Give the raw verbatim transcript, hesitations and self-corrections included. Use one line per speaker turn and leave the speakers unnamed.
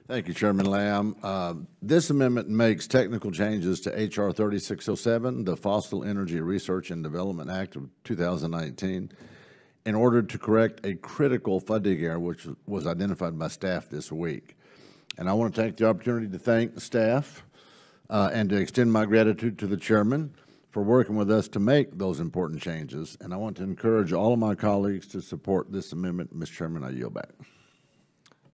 Thank you, Chairman Lamb. Uh, This amendment makes technical changes to H R thirty-six oh seven, the Fossil Energy Research and Development Act of two thousand nineteen, in order to correct a critical funding error which was identified by staff this week. And I want to take the opportunity to thank the staff uh, and to extend my gratitude to the chairman for working with us to make those important changes. And I want to encourage all of my colleagues to support this amendment. Mister Chairman, I yield back.